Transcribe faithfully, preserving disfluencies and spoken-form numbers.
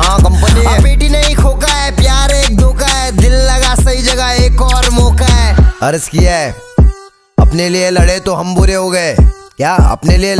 हाँ कंपनी है। बेटी नहीं खोका है, प्यार एक धोखा है, दिल लगा सही जगह एक और मौका है। अर्ज किया है अपने लिए लड़े तो हम बुरे हो गए, क्या अपने लिए